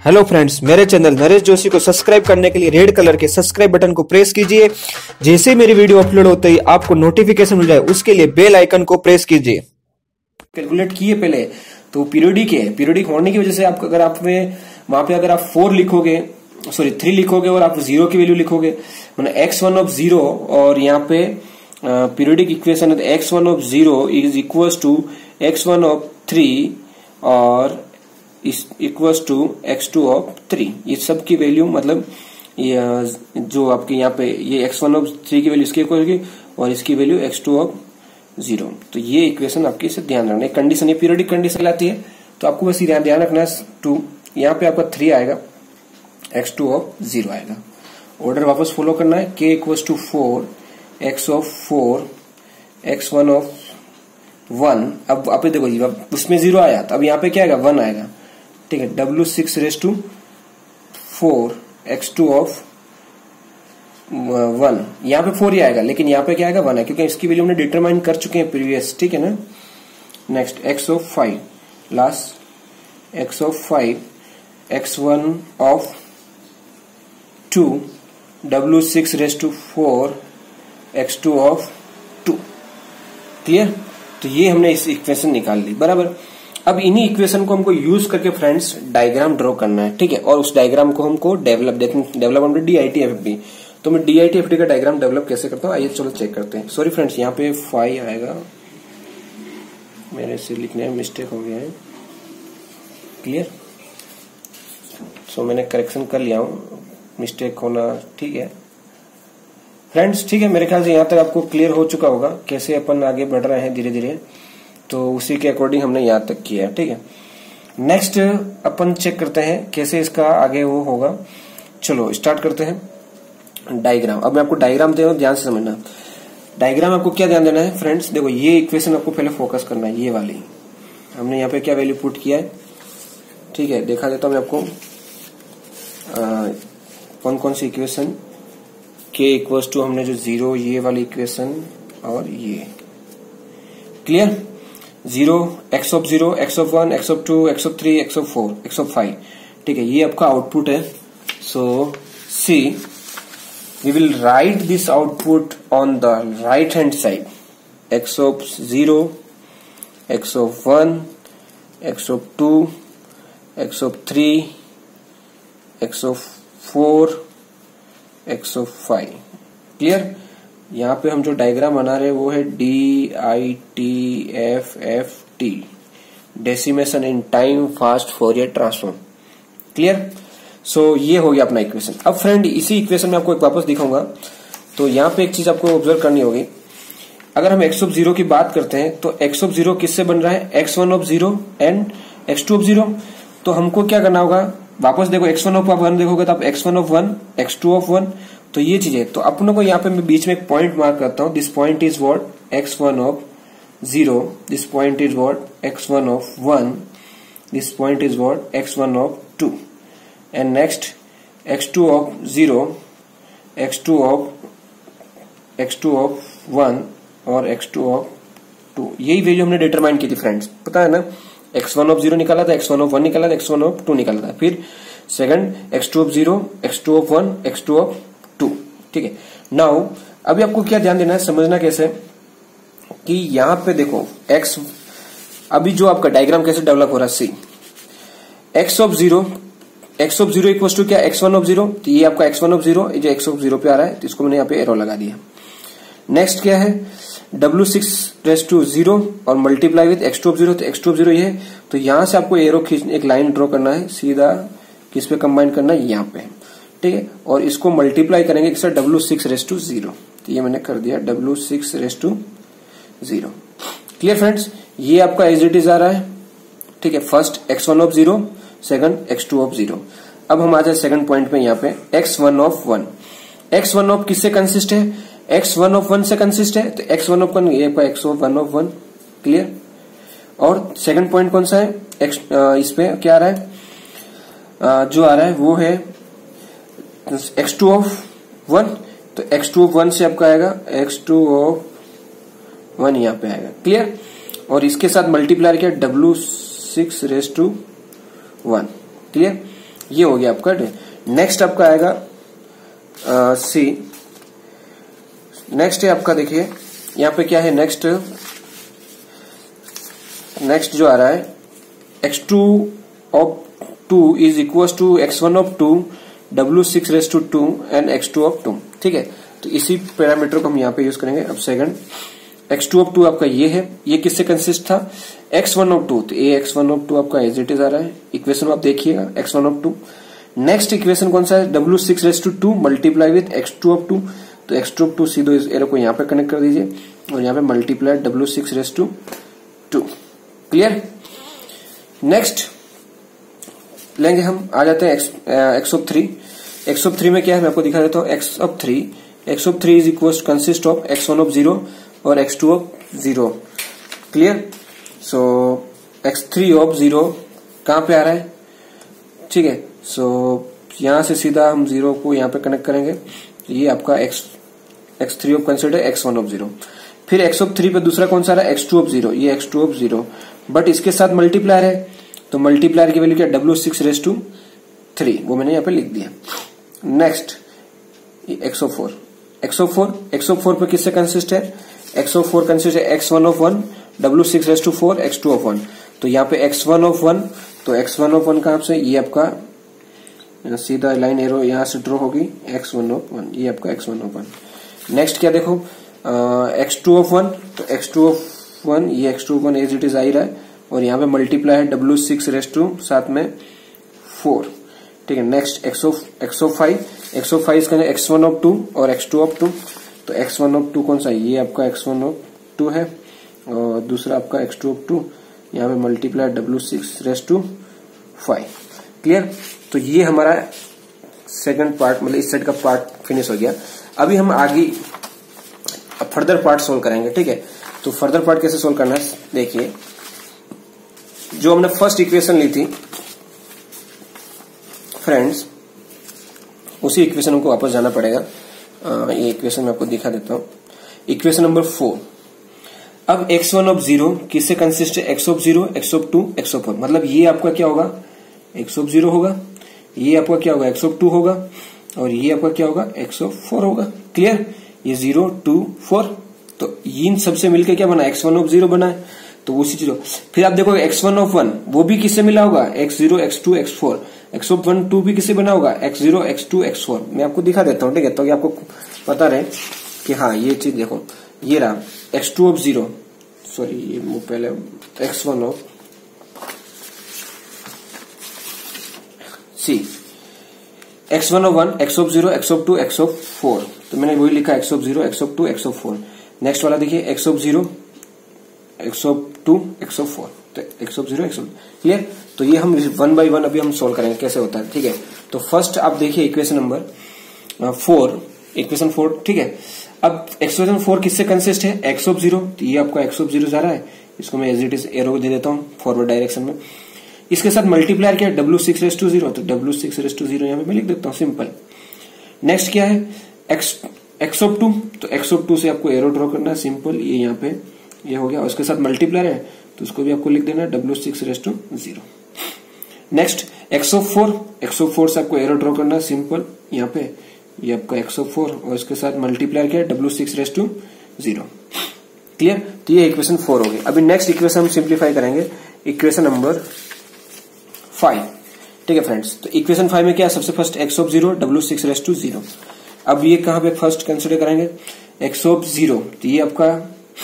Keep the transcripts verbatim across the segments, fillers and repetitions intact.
Hello friends, मेरे channel Naresh Joshi को subscribe करने के लिए रेड कलर के सब्सक्राइब बटन को प्रेस कीजिए। जैसे ही मेरी वीडियो अपलोड होते ही आपको नोटिफिकेशन मिल जाए, उसके लिए बेल आइकन को प्रेस कीजिए। कैलकुलेट किए पहले तो पीरियोडिक है, पीरियोडिक होने की वजह से आपको अगर आप में वहां पे अगर आप फोर लिखोगे सॉरी थ्री लिखोगे और आप जीरो की वैल्यू लिखोगे मतलब एक्स वन ऑफ जीरो, और यहाँ पे पीरियोडिक इक्वेशन है तो X one of zero is equal to X one of three और equals to X two of three. ये सब की वैल्यू मतलब ये जो आपके यहाँ पे ये एक्स वन ऑफ थ्री की वैल्यू इसकी इक्वल होगी और इसकी value X two of zero. तो ये इक्वेशन आपकी इसे ध्यान रखना है। कंडीशन ये पीरियोडिक कंडीशन लाती है तो आपको बस ध्यान ध्यान रखना है टू, यहाँ पे आपका थ्री आएगा, एक्स टू ऑफ जीरो आएगा। ऑर्डर वापस फॉलो करना है, K equals to four, X of four, X one of one. अब आप देखो उसमें जीरो आया तो अब यहाँ पे क्या आएगा, वन आएगा, ठीक है। W six raise to four, X two of one, यहाँ पे फोर ही आएगा लेकिन यहाँ पे क्या आएगा, वन है क्योंकि इसकी वैल्यू हमने डिटरमाइन कर चुके हैं प्रीवियस, ठीक है ना। Next X of five, last X of five, X one of two, W six raise to four, X two of two. Clear? तो ये हमने इस इक्वेशन निकाल ली, बराबर। अब इन्हीं इक्वेशन को हमको यूज करके फ्रेंड्स डायग्राम ड्रॉ करना है, ठीक है। और उस डायग्राम को हमको डेवलप डेवलप हमने D I T F D, तो मैं D I T F D का डायग्राम डेवलप कैसे करता हूँ आइए चलो चेक करते हैं। सॉरी फ्रेंड्स, यहाँ पे फाइव आएगा, मेरे से लिखने में मिस्टेक हो गया है। क्लियर? सो so, मैंने करेक्शन कर लिया हूँ, मिस्टेक होना ठीक है फ्रेंड्स, ठीक है। मेरे ख्याल से यहाँ तक आपको क्लियर हो चुका होगा कैसे अपन आगे बढ़ रहे हैं धीरे धीरे, तो उसी के अकॉर्डिंग हमने यहाँ तक किया, ठीक है। नेक्स्ट अपन चेक करते हैं कैसे इसका आगे वो होगा। चलो स्टार्ट करते हैं डायग्राम। अब मैं आपको डायग्राम दे रहा हूं, ध्यान से समझना। डायग्राम आपको क्या ध्यान देना है फ्रेंड्स, देखो ये इक्वेशन आपको पहले फोकस करना है, ये वाली हमने यहाँ पे क्या वैल्यू पुट किया है, ठीक है। देखा देता हूं मैं आपको आ, कौन कौन सी इक्वेशन, के इक्वल्स टू हमने जो जीरो, ये वाली इक्वेशन और ये। Clear? Zero, X of zero, X of one, X of two, X of three, X of four, X of five, ठीक है। ये आपका आउटपुट है। So see we will write this output on the right hand side, X of zero, X of one, X of two, X of three, X of four, X of five. Clear? यहाँ पे हम जो diagram बना रहे हैं वो है D I T F F T, decimation in time fast Fourier transform. Clear? So ये हो गया अपना इक्वेशन। अब फ्रेंड इसी इक्वेशन में आपको एक वापस दिखाऊंगा, तो यहाँ पे एक चीज आपको ऑब्जर्व करनी होगी। अगर हम एक्स ऑफ जीरो की बात करते हैं तो एक्स ऑफ जीरो किससे बन रहा है, X one of zero and X two of zero. तो हमको क्या करना होगा, वापस देखो एक्स वन ऑफ वन देखोगे तो आप X one of one, X two of one, तो ये चीज है। तो अपनों को यहाँ पे मैं बीच में एक पॉइंट मार्क करता हूँ, this point is what, X one of zero, this point is what, X one of one, this point is what, X one of two, and next X two of zero, X two of X two of one और X two of two. यही value हमने determine की थी friends, पता है ना। X one of zero निकाला था, एक्स वन ऑफ वन निकाला था, एक्स वन ऑफ टू निकाला था, फिर second X two of zero, X two of one, X two of two, ठीक है। नाउ अभी आपको क्या ध्यान देना है, समझना कैसे कि यहाँ पे देखो एक्स, अभी जो आपका डायग्राम कैसे डेवलप हो रहा है, see X of zero, X of zero equal to क्या, एक्स वन ऑफ जीरो, तो ये आपका एक्स वन ऑफ जीरो, जो एक्स ऑफ जीरो पे आ रहा है तो इसको मैंने यहाँ पे एरो लगा दिया। नेक्स्ट क्या है, W six raise to zero और multiply with X two of zero, तो एक्स टू ऑफ जीरो ये है, तो यहां से आपको एरो खींच एक लाइन ड्रॉ करना है, सीधा किस पे कंबाइन करना है, यहाँ पे, ठीक है। और इसको मल्टीप्लाई करेंगे किससे, W six raise to zero, तो ये मैंने कर दिया W six raise to zero. Clear friends? ये आपका एज इट इज आ रहा है, ठीक है। First X one of zero, second X two of zero. अब हम आ जाए सेकंड पॉइंट पे, यहाँ पे X one of one, X one of किससे कंसिस्ट है, एक्स वन ऑफ वन से कंसिस्ट है, तो एक्स वन ऑफ वन ये X of one of one. Clear? और सेकंड पॉइंट कौन सा है, एक्स इस पे क्या आ रहा है, आ, जो आ रहा है वो है एक्स टू ऑफ वन, तो एक्स टू ऑफ वन से आपका आएगा एक्स टू ऑफ वन, यहाँ पे आएगा। क्लियर? और इसके साथ मल्टीप्लाई किया W six raise to one. Clear? ये हो गया आपका। नेक्स्ट आपका आएगा सी। नेक्स्ट है आपका, देखिए यहाँ पे क्या है, नेक्स्ट नेक्स्ट जो आ रहा है X two of two is equal to X one of two W six raise to two and X two of two. ठीक है, तो इसी पैरामीटर को हम यहाँ पे यूज करेंगे। अब second X two of two आपका ये है, ये किससे कंसिस्ट था, एक्स वन ऑफ टू, तो ये एक्स वन ऑफ टू आपका एज इट इज आ रहा है। इक्वेशन आप देखिएगा X one of two. Next equation कौन सा है, W six raise to two multiply with X two of two, तो एक्स टू ऑफ टू सीधो इस एरो को यहाँ पे कनेक्ट कर दीजिए और यहाँ पे multiply W six raise to two. Clear. Next लेंगे हम, आ जाते हैं X X of three. X of three में क्या है मैं आपको दिखा देता हूँ। X of three X of three is equal consist of X one of zero और X two of zero. Clear. So X three of zero कहां पे आ रहा है, ठीक है। सो so, यहां से सीधा हम जीरो को यहां पे कनेक्ट करेंगे, तो ये आपका X X three of consider X one of zero. फिर एक्स ऑफ थ्री पे दूसरा कौन सा आ रहा है, एक्स टू ऑफ जीरो, ये X two of zero, but इसके साथ मल्टीप्लायर है, तो मल्टीप्लायर की वैल्यू क्या, W six raise to three, वो मैंने यहाँ पे लिख दिया। Next X of four X of four X of four पे किससे कंसिस्ट है, एक्स ऑफ फोर कंसिस्ट है X one of one W six raise to four X two of one, तो यहाँ पे एक्स वन ऑफ वन, तो X one of one कहां से, ये आपका सीधा लाइन एरो यहां से ड्रॉ होगी, एक्स वन ऑफ वन, ये आपका X one of one. Next क्या देखो, एक्स टू ऑफ वन, तो एक्स टू ऑफ वन, ये X two of one as it is आ ही रहा है, और यहाँ पे मल्टीप्लाई है डब्ल्यू सिक्स रेस टू साथ में फोर। ठीक है। Next X of X of five X of five इसका एक्स वन ऑफ टू और एक्स टू ऑफ टू, तो एक्स वन ऑफ टू कौन सा, ये आपका एक्स वन ऑफ टू है, और दूसरा आपका एक्स टू ऑफ टू, यहाँ पे multiply W six raise to five. Clear. तो ये हमारा सेकंड पार्ट, मतलब इस सेट का पार्ट फिनिश हो गया। अभी हम आगे फर्दर पार्ट सोल्व करेंगे। ठीक है, तो फर्दर पार्ट कैसे सोल्व करना है, देखिए जो हमने फर्स्ट इक्वेशन ली थी फ्रेंड्स, उसी इक्वेशन को वापस जाना पड़ेगा। आ, ये इक्वेशन मैं आपको दिखा देता हूँ। Equation number four. अब एक्स वन ऑफ जीरो किससे कंसिस्ट है, X of zero X of two X of four, मतलब ये आपका क्या होगा, एक्स ऑफ जीरो होगा, ये आपका क्या होगा, एक्स ऑफ टू होगा, और ये आपका क्या होगा, एक्स ऑफ फोर होगा। क्लियर। ये जीरो टू फोर, तो इन सबसे मिलकर क्या बना, एक्स वन ऑफ जीरो बना है, तो उसी चीज। फिर आप देखो एक्स वन ऑफ वन, वो भी किससे मिला होगा, X zero X two X four, X of one two भी किससे बना होगा, X zero X two X four. मैं आपको दिखा देता हूँ। ठीक है, तो आपको पता रहे कि हाँ ये चीज देखो, ये रहा X two of zero, sorry ये पहले X one of C, X one of one, X of zero X of two X of four, तो मैंने वही लिखा X of zero X of two X of four. Next वाला देखिए X of zero X of two X of four, तो X of zero X of. Clear. तो ये हम वन बाय वन अभी हम सोल्व करेंगे कैसे होता है। ठीक है, तो फर्स्ट आप देखिए equation number four, equation four. ठीक है, अब इक्वेशन फोर किससे कंसिस्ट है, एक्स ऑफ जीरो, तो ये आपका एक्स ऑफ जीरो जा रहा है, इसको मैं एज इट इज एरो दे देता हूँ फॉरवर्ड डायरेक्शन में। इसके साथ मल्टीप्लायर क्या है, W six raise to zero, तो W six raise to zero यहाँ पे मैं लिख देता हूँ, सिंपल। नेक्स्ट क्या है, एक्स एक्स ऑफ टू, तो एक्स ऑफ टू से आपको एरो ड्रॉ करना है, सिंपल, ये यहाँ पे ये हो गया, और उसके साथ मल्टीप्लायर है, तो उसको भी आपको लिख देना है W six raise to zero. Next X of four, X of four से आपको एरो ड्रॉ करना है, सिंपल, यहाँ पे ये आपका एक्स ऑफ फोर, और इसके साथ मल्टीप्लायर क्या है, W six raise to zero. Clear. तो ये इक्वेशन फोर हो गई। अभी नेक्स्ट इक्वेशन हम सिंप्लीफाई करेंगे, इक्वेशन नंबर फाइव। ठीक है फ्रेंड्स, तो इक्वेशन फाइव में क्या है, सबसे first X of zero W six raise to zero. अब ये कहां पे फर्स्ट कंसिडर करेंगे, एक्स ऑफ जीरो, तो ये आपका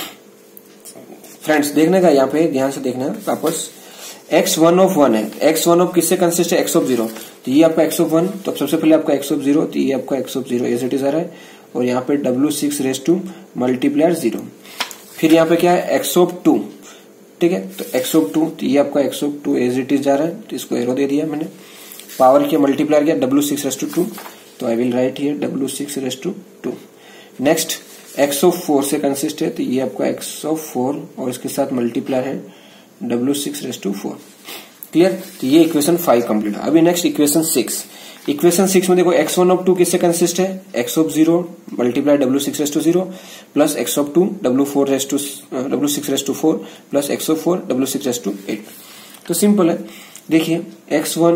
फ्रेंड्स देखने का, यहाँ पे ध्यान से देखना है वापस, एक्स वन ऑफ वन है, एक्स वन ऑफ किससे कंसिस्ट है, एक्स ऑफ जीरो, तो ये आपका एक्स ऑफ वन, तो सबसे पहले आपका एक्स ऑफ जीरो, तो ये आपका X of zero as it is आ रहा है, और यहाँ पे W six raise to multiplier zero. फिर यहाँ पे क्या है, एक्स ऑफ टू, ठीक है, तो एक्स ऑफ टू, तो ये आपका X of two as it is जा रहा है, तो इसको एरो दे दिया मैंने, पावर किया मल्टीप्लायर किया W six raise to two, तो I will write here W six raise to two. Next X of four से कंसिस्ट है, तो ये आपका एक्स ऑफ फोर, और इसके साथ मल्टीप्लायर है W six raise to four. Clear. तो ये इक्वेशन फाइव कंप्लीट है। अभी next equation six. Equation six में देखो एक्स वन ऑफ टू किससे कंसिस्ट है, X of zero multiply W six raise to zero plus X of two W four raise to W six raise to four plus X of four W six raise to eight. तो simple है, देखिए x one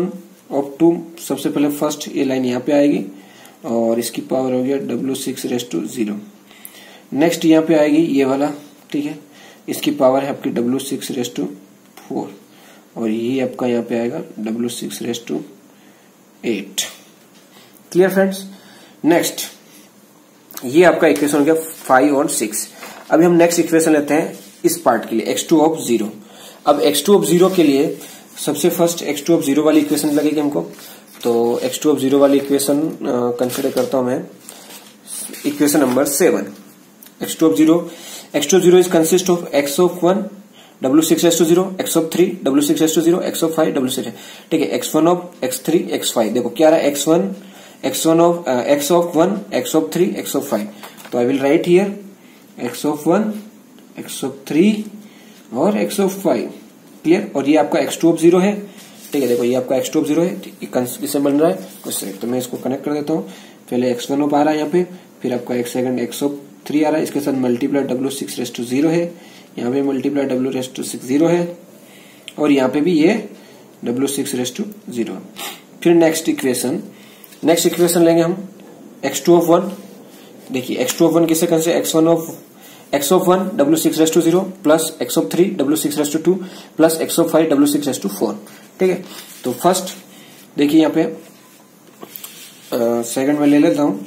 of to, सबसे पहले first ये line यहाँ पे आएगी और इसकी पावर हो गया W six raise to zero. Next यहाँ पे आएगी ये वाला, ठीक है, इसकी पावर है आपकी W six raise to four और ये आपका यहाँ पे आएगा W six raise to eight. Clear friends. Next ये आपका इक्वेशन हो गया फाइव और सिक्स। अभी हम नेक्स्ट इक्वेशन लेते हैं इस पार्ट के लिए एक्स टू ऑफ जीरो। अब एक्स टू ऑफ जीरो के लिए सबसे first X two of zero वाली इक्वेशन लगेगी हमको, तो एक्स टू ऑफ जीरो वाली इक्वेशन कंसिडर करता हूं मैं equation number seven. X two of zero, X two of zero is consist of X of one W six S to zero, X of three W six S to zero, X of five W six. ठीक है, X one of X three X five. देखो क्या रहा, X one X one of X of one X of three X of five. तो I will write here X of one X of three और X of five. Clear. और ये आपका x two of zero है। ठीक है, देखो ये आपका एक्स टू ऑफ जीरो है, किससे बन रहा है कुछ से, तो मैं इसको कनेक्ट कर देता हूँ। पहले एक्स वन ऑफ आ रहा है यहाँ पे, फिर आपका एक सेकंड एक्स ऑफ थ्री आ रहा है, इसके साथ multiply W six raise to zero है, यहाँ पे multiply W raise to six zero है और यहाँ पे भी ये W six raise to zero. फिर नेक्स्ट इक्वेशन, नेक्स्ट इक्वेशन लेंगे हम एक्स टू ऑफ वन। देखिए एक्स टू ऑफ वन किससे consider, X one of X of one W six raise to zero plus X of three W six raise to two plus X of five W six raise to four. ठीक है, तो first देखिए यहाँ पे second में ले लेता हूं,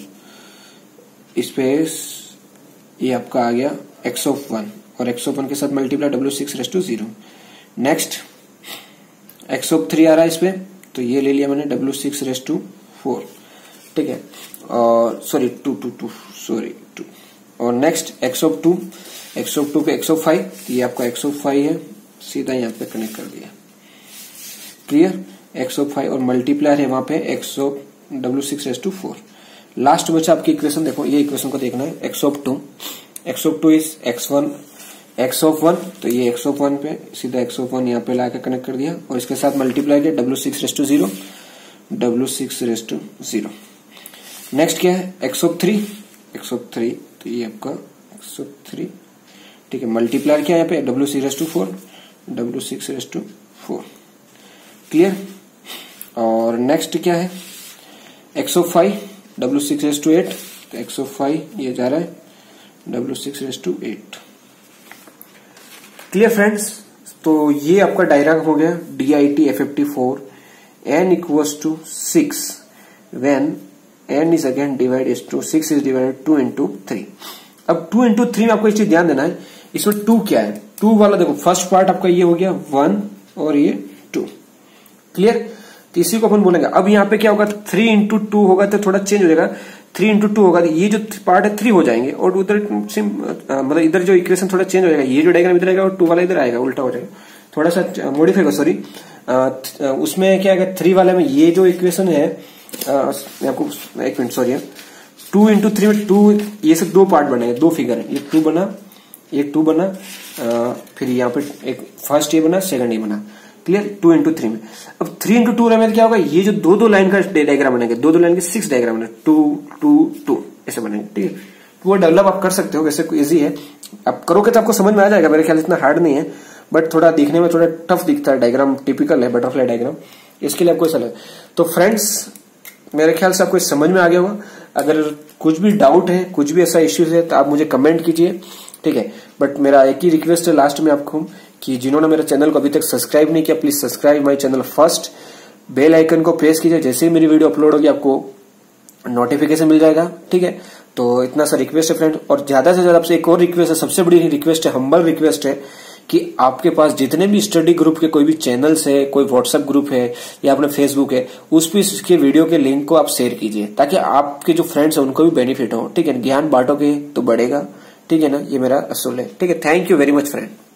इस पे ये आपका आ गया एक्स ऑफ वन और एक्स ऑफ वन के साथ multiply W six raise to zero. Next X of three आ रहा है इस पे, तो ये ले लिया मैंने W six raise to four. ठीक है, और sorry two two two sorry two. और next X of two, X of two पे एक्स ऑफ फाइव, ये आपका एक्स ऑफ फाइव है, सीधा यहाँ पे कनेक्ट कर दिया। क्लियर, एक्स ऑफ फाइव और मल्टीप्लायर है वहां पे X of W six raise to four. Last बचा आपकी इक्वेशन, देखो ये इक्वेशन को देखना है X of two, X of two is X one X of one, तो ये एक्स ऑफ वन पे सीधा एक्स ऑफ वन यहाँ पे लाके कनेक्ट कर दिया और इसके साथ मल्टीप्लाई किया W six raise to zero W six raise to zero. Next क्या है X of three, X of three तो ये आपका एक्स ऑफ थ्री। ठीक है, मल्टीप्लाई किया यहाँ पे W six raise to four W six raise to four. Clear. और नेक्स्ट क्या है X of five W six raise to eight, तो एक्स ऑफ फाइव ये जा रहा है W six raise to eight. Clear friends, तो ये आपका डायग्राम हो गया D I T F F T four N equals to six when N is again divide to six is divided to into three. अब two into three में आपको एक चीज ध्यान देना है, इसमें टू क्या है, टू वाला देखो फर्स्ट पार्ट आपका ये हो गया वन और ये टू। क्लियर, तो इसी को अपन बोलेंगे। अब यहाँ पे क्या होगा, थ्री इंटू टू होगा तो थोड़ा चेंज हो जाएगा, थ्री इंटू टू होगा तो ये जो पार्ट है थ्री हो जाएंगे और उधर मतलब इधर जो इक्वेशन थोड़ा चेंज हो जाएगा, ये जो डायग्राम इधर आएगा और टू वाला इधर आएगा, उल्टा हो जाएगा, थोड़ा सा मॉडिफाई होगा। सॉरी, उसमें क्या आएगा, थ्री वाले में ये जो इक्वेशन है, मैं आपको एक minute sorry, two into three में टू, ये सब दो पार्ट बनेंगे, दो फिगर है, ये टू बना ये टू बना, आ, फिर यहाँ पे एक फर्स्ट ये बना सेकंड ये बना। क्लियर, टू इंटू थ्री में। अब थ्री इंटू टू में क्या होगा, ये जो दो दो लाइन का डायग्राम बनेंगे, दो दो लाइन के सिक्स डायग्राम बनेंगे, टू टू टू ऐसे बनेंगे। ठीक है, वो डेवलप आप कर सकते हो, वैसे इजी है, आप करोगे तो आपको समझ में आ जाएगा, मेरे ख्याल इतना हार्ड नहीं है, बट थोड़ा दिखने में थोड़ा टफ दिखता है, डायग्राम टिपिकल है बटरफ्लाई डायग्राम, इसके लिए आपको ऐसा लगे। तो फ्रेंड्स मेरे ख्याल से आपको समझ में आ गया होगा। अगर कुछ भी डाउट है, कुछ भी ऐसा इश्यूज है तो आप मुझे कमेंट कीजिए। ठीक है, बट मेरा एक ही रिक्वेस्ट है लास्ट में आपको कि जिन्होंने मेरे चैनल को अभी तक सब्सक्राइब नहीं किया, please subscribe my channel first, bell icon को प्रेस कीजिए, जैसे ही मेरी वीडियो अपलोड होगी आपको नोटिफिकेशन मिल जाएगा। ठीक है, तो इतना सा रिक्वेस्ट है फ्रेंड। और ज्यादा से ज्यादा आपसे एक और रिक्वेस्ट है, सबसे बड़ी रिक्वेस्ट है, हम्बल रिक्वेस्ट है कि आपके पास जितने भी स्टडी ग्रुप के कोई भी चैनल्स है, कोई व्हाट्सएप ग्रुप है या अपना फेसबुक है, उस पर इसके वीडियो के लिंक को आप शेयर कीजिए ताकि आपके जो फ्रेंड्स हैं उनको भी बेनिफिट हो। ठीक है, ज्ञान बांटोगे तो बढ़ेगा। ठीक है ना, ये मेरा असूल है। ठीक है, thank you very much friend.